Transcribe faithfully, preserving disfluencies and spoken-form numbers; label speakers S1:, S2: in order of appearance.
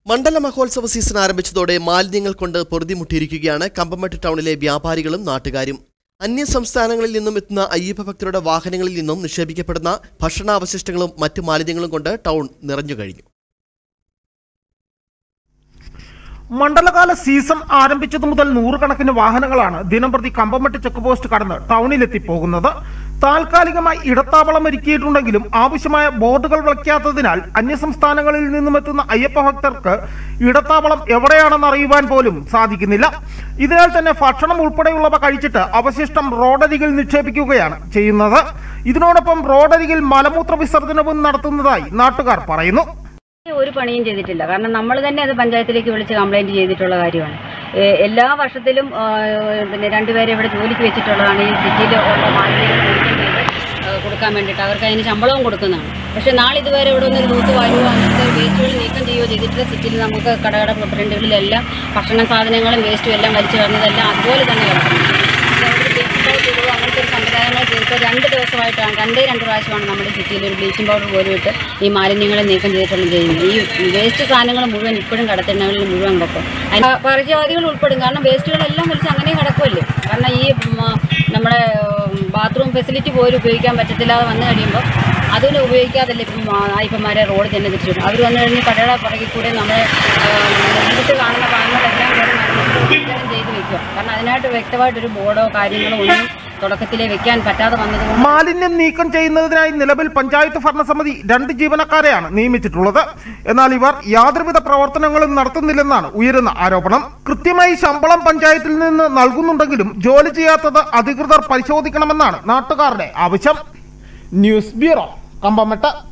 S1: മണ്ഡല മഹോത്സവ season ആരംഭിച്ചതോടെ മാലിന്യങ്ങൾ കൊണ്ട് പൊറുതിമുട്ടിയിരിക്കുകയാണ് കമ്പമട്ട് ടൗണിലെ വ്യാപാരികളും നാട്ടുകാരും. അന്യ സംസ്ഥാനങ്ങളിൽ നിന്നും എത്തുന്ന അയ്യപ്പ ഭക്തരുടെ വാഹനങ്ങളിൽ നിന്നും നിക്ഷേപിക്കപ്പെടുന്ന ഭക്ഷണാവശിഷ്ടങ്ങളും മറ്റു മാലിന്യങ്ങളും കൊണ്ട് ടൗൺ നിറഞ്ഞു കഴിഞ്ഞു.
S2: മണ്ഡലകാല സീസൺ ആരംഭിച്ചതു മുതൽ നൂറുകണക്കിന് വാഹനങ്ങളാണ് ദിനംപ്രതി കമ്പമട്ട് ചെക്ക് പോസ്റ്റ് കടന്ന് ടൗണിലെത്തി പോകുന്നത്. താൽക്കാലികമായി ഇടത്താവളം ഒരുക്കിയിട്ടുണ്ടെങ്കിലും ആവശ്യമായ ബോർഡുകൾ വയ്ക്കാത്തതിനാൽ അന്യസംസ്ഥാനങ്ങളിൽ നിന്നും എത്തുന്ന അയ്യപ്പ ഭക്തർക്ക് ഇടത്താവളം എവിടെയാണെന്ന് അറിയുവാൻ പോലും സാധിക്കുന്നില്ല. ഇതിനാൽ തന്നെ ഭക്ഷണം ഉൾപ്പെടെയുള്ളവ കഴിച്ചിട്ട് അവശിഷ്ടം റോഡരികിൽ നിക്ഷേപിക്കുകയാണ് ചെയ്യുന്നത്. ഇതിനോടൊപ്പം റോഡരികിൽ മലമൂത്ര വിസർജനവും നടത്തുന്നതായി നാട്ടുകാർ പറയുന്നു.
S3: ഒരു പണിയും ചെയ്തിട്ടില്ല. കാരണം നമ്മൾ തന്നെ അത് പഞ്ചായത്തിലേക്ക് വിളിച്ച് കംപ്ലൈൻറ്റ് ചെയ്തിട്ടുള്ള കാര്യമാണ്. എല്ലാ വർഷത്തിലും പിന്നെ രണ്ടുപേരെ ഇവിടെ ജോലിക്ക് വെച്ചിട്ടുള്ളതാണ് ഈ സിറ്റിയിൽ ഉള്ള മാലിന്യങ്ങൾ കൊടുക്കാൻ വേണ്ടിയിട്ട്. അവർക്ക് അതിന് ശമ്പളവും കൊടുക്കുന്നതാണ്. പക്ഷേ നാളിതുവരെ ഇവിടെ ഒന്ന് തൂത്ത് വാരുകയോ അങ്ങനത്തെ വേസ്റ്റുകൾ നീക്കം ചെയ്യുകയോ ചെയ്തിട്ട് സിറ്റിയിൽ നമുക്ക് കടകട ഫ്രണ്ടുകളിലെല്ലാം ഭക്ഷണ സാധനങ്ങളും വേസ്റ്റും എല്ലാം വലിച്ചു കളഞ്ഞതെല്ലാം അതുപോലെ തന്നെ കിടക്കുന്നു. ബ്ലീച്ചിങ് പൗഡർ ഇടുക അങ്ങനത്തെ ഒരു സംവിധാനങ്ങൾ ചെയ്തിട്ട് രണ്ട് ദിവസമായിട്ടാണ് രണ്ടേ രണ്ട് പ്രാവശ്യമാണ് നമ്മുടെ സിറ്റിയിൽ ഒരു ബ്ലീച്ചിങ് പൗഡർ പോലും ഇട്ട് ഈ മാലിന്യങ്ങളെ നീക്കം ചെയ്തിട്ടുള്ള ചെയ്യുന്നത്. ഈ വേസ്റ്റ് സാധനങ്ങൾ മുഴുവൻ ഇപ്പോഴും കടത്തിണ്ണകളിൽ മുഴുവൻ കിടക്കും. അതിന് പകർച്ചവ്യാധികൾ ഉൾപ്പെടും. കാരണം വേസ്റ്റുകളെല്ലാം വലിച്ച് അങ്ങനെ കിടക്കുമല്ലേ. കാരണം ഈ നമ്മുടെ ബാത്റൂം ഫെസിലിറ്റി പോലും ഉപയോഗിക്കാൻ പറ്റത്തില്ലാതെ വന്നു കഴിയുമ്പോൾ അതിന് ഉപയോഗിക്കാതല്ലേ ഇപ്പം ആയിപ്പന്മാരെ റോഡ് തന്നെ തിരിച്ചിടും. അവർ വന്നു കഴിഞ്ഞ് കടയുടെ പുറകിൽ കൂടെ നമ്മളെ നേരിട്ട് കാണുന്ന ഭാഗങ്ങളെല്ലാം ചെയ്ത് വെക്കുക. കാരണം അതിനായിട്ട് വ്യക്തമായിട്ടൊരു ബോർഡോ കാര്യങ്ങളോ ഒന്നും തുടക്കത്തിലെ വെക്കാൻ പറ്റാതെ വന്നത്.
S2: മാലിന്യം നീക്കം ചെയ്യുന്നതിനായി നിലവിൽ പഞ്ചായത്ത് ഭരണസമിതി രണ്ട് ജീവനക്കാരെയാണ് നിയമിച്ചിട്ടുള്ളത്. എന്നാൽ ഇവർ യാതൊരുവിധ പ്രവർത്തനങ്ങളും നടത്തുന്നില്ലെന്നാണ് ഉയരുന്ന ആരോപണം. കൃത്യമായി ശമ്പളം പഞ്ചായത്തിൽ നിന്ന് നൽകുന്നുണ്ടെങ്കിലും ജോലി ചെയ്യാത്തത് അധികൃതർ പരിശോധിക്കണമെന്നാണ് നാട്ടുകാരുടെ ആവശ്യം. News bureau, Kambammettu.